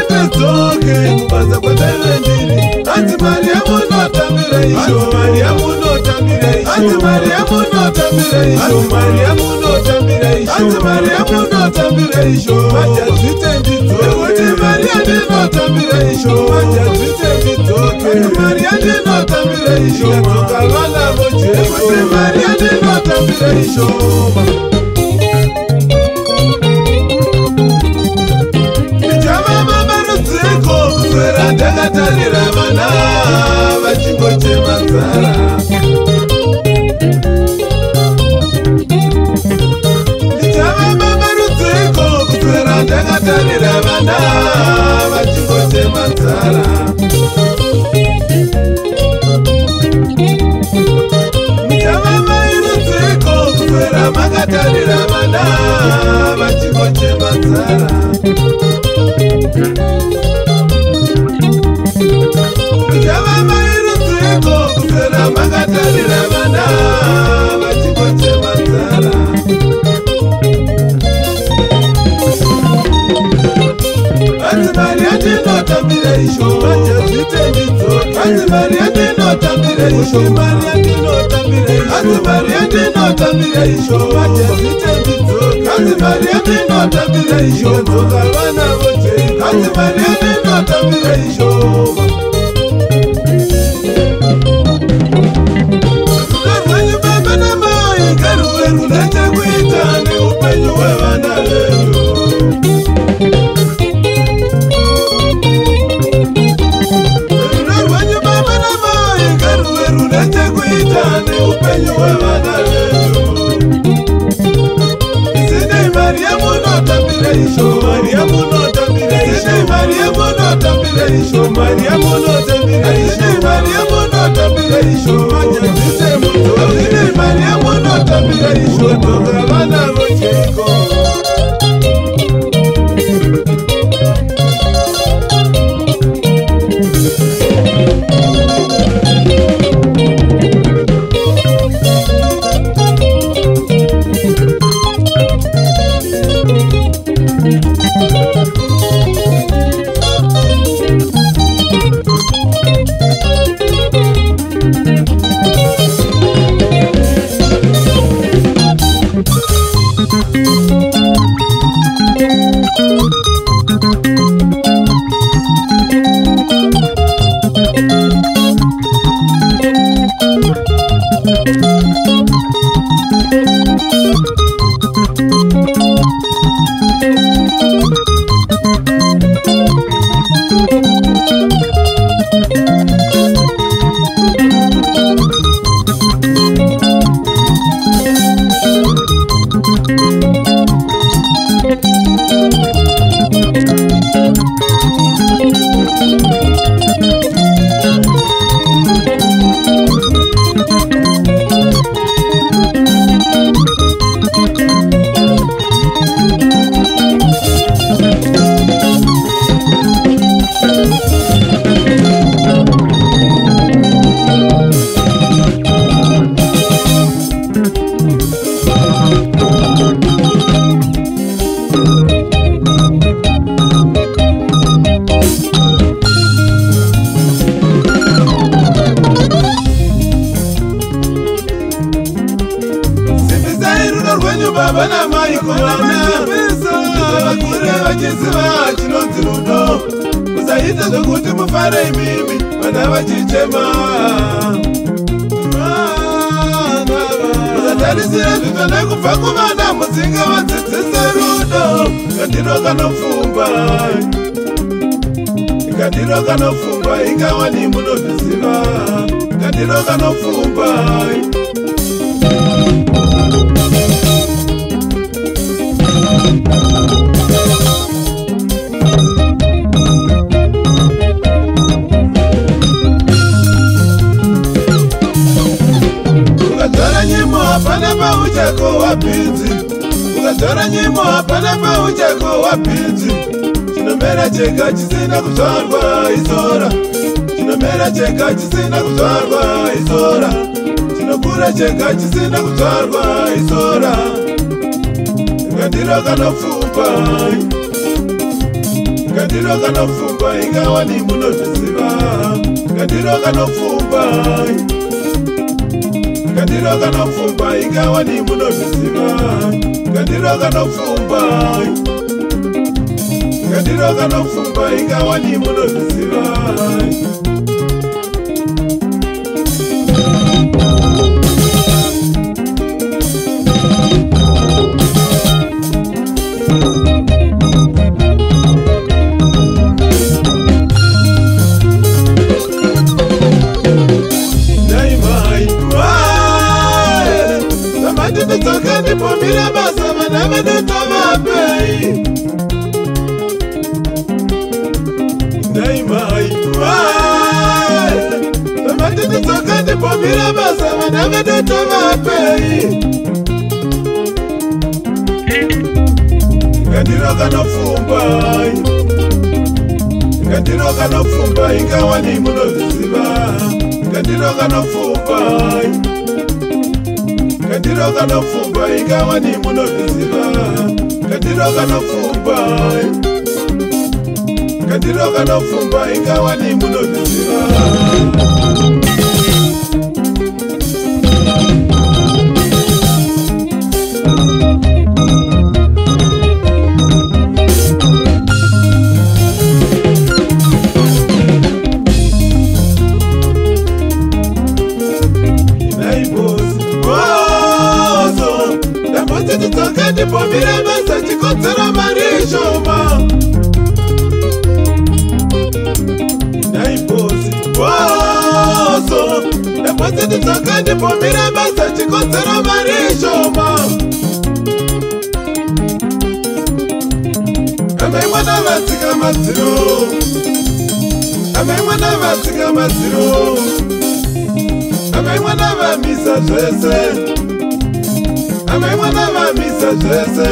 ndidzoke kubanza kwendevendiri hanzi Mariamu notambire isho Mariamu notambire isho hanzi Mariamu notambire isho Mariamu notambire isho hanzi Mariamu notambire isho majazvite ndidzoke kuti Mariamu notambire isho majazvite ndidzoke Mariamu notambire isho dzoka vana vojesu kuti Mariamu notambire isho ndakatarira vana vachingochema nzara ndichavamarudziko kuswera ndakatarira vana vachingochema nzara ndichavamairudziko kuswera makatarira vana vachingochema nzara makatarira vana vachingochema nzara hanzi Mariamu notambire isho majazvite ndidzoke hanzi Mariamu notambire isho Mariamu notambire isho hanzi Mariamu notambire isho majazvite ndidzoke hanzi Mariamu notambire isho dzoka vana vojesu hanzi Mariamu notambire isho runechekuita neupenyu hwevana vedu rudo rwenyu baba namai ngaruve runechekuita neupenyu hwevana vedu isinei Mariamu notambire isho Mariamu notambire isho Mariamu notambire isho Mariamu notambire isho Mariamu notambire isho majazvite mudzo isinei Mariamu notambire isho dzoka vana vojesu baba namai kuvana vakure vachiziva chinonzi rudo musaita zvokuti mufare imimi vana vachichema musatarisira zvitwa nekubva kuvana musinge vadzidzise rudo kandiro kanopfumba kandiro kanopfumba ingawani munozviziva kandiro kanopfumba ukadzara nyimo hapana pauchako wapinzi ukadzara nyimo hapana pauchako wapinzi chinomera chega chisina kuzvarwa izora chinomera chega chisina kuzvarwa izora chinokura chega chisina kuzvarwa izora kandiro kanopfumba Kadiro kanofumba ingawa ni munozviziva. Kadiro kanofumba. Kadiro kanofumba ingawa ni munozviziva. Kadiro kanofumba. Kadiro kanofumba ingawa ni munozviziva. Pomira basa manama de tamape. Dai mai wai. Tamate de toka de pomira basa manama de tamape. Kadiro kanofumba. Kadiro kanofumba ingawa ni munozviziva. Kadiro kanofumba. Kadiro kanofumba ingawa ni munozviziva. Kadiro kanofumba. Kadiro kanofumba ingawa ni munozviziva. Pomira basa chikotsera marishoma. Naiposi bozo. Naposi titoka di pomira basa chikotsera marishoma. Ame mwana vatika maziro. Ame mwana vatika maziro. Ame mwana vamisa zvese. Ame mwana vamisa zvese.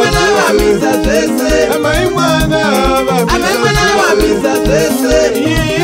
Amai mwana wa misa zese.